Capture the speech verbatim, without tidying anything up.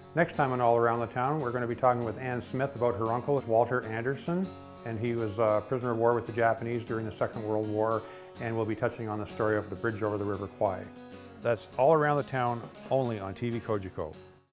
Next time on All Around the Town, we're going to be talking with Ann Smith about her uncle, Walter Anderson, and he was a prisoner of war with the Japanese during the Second World War, and we'll be touching on the story of the bridge over the River Kwai. That's All Around the Town, only on T V Kojiko.